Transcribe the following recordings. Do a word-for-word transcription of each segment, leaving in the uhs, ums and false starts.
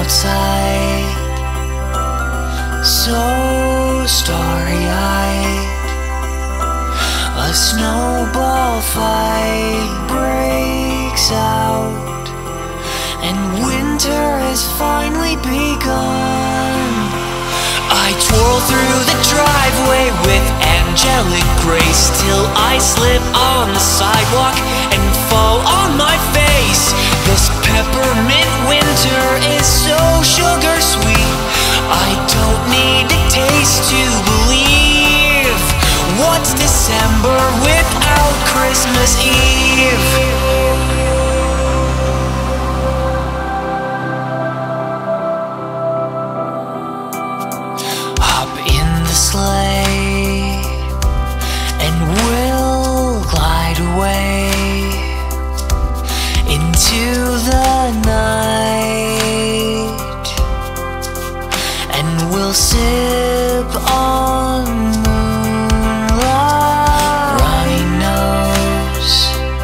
outside, so starry-eyed. A snowball fight breaks out, and winter has finally begun. I twirl through the driveway with angelic grace, till I slip on the sidewalk and fall on my face. This peppermint winter is so sugar sweet, I don't need a taste to believe. What's December without Christmas Eve? Sleigh, and we'll glide away into the night, and we'll sip on moonlight. Runny nose,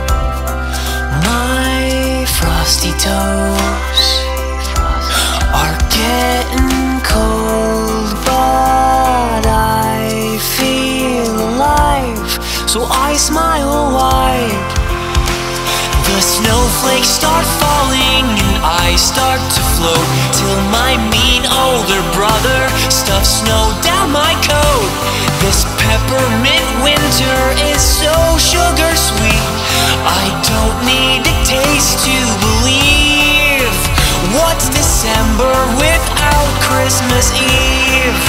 my frosty toes are getting cold, but I feel alive, so I smile wide. The snowflakes start falling and I start to float, till my mean older brother stuffs snow down my coat. This peppermint winter is so sugar sweet, I don't need a taste to believe. What's December without Christmas Eve?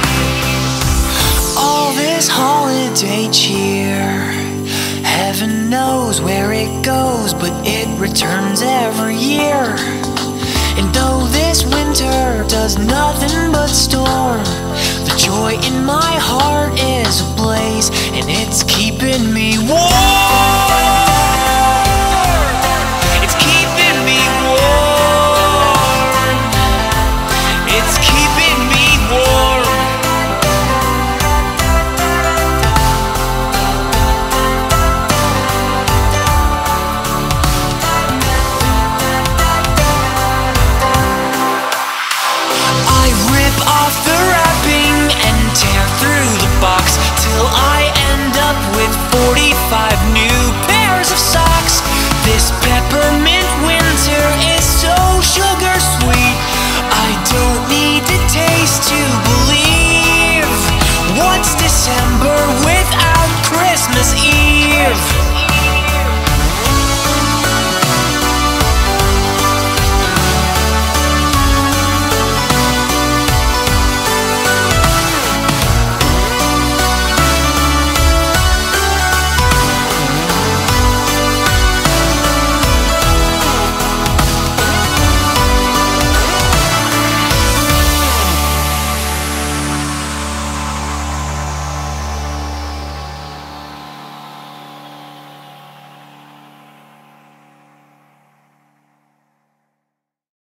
All this holiday cheer, heaven knows where it goes, but it returns every year. And though this winter does nothing but storm, the joy in my heart is ablaze, and it's keeping me warm.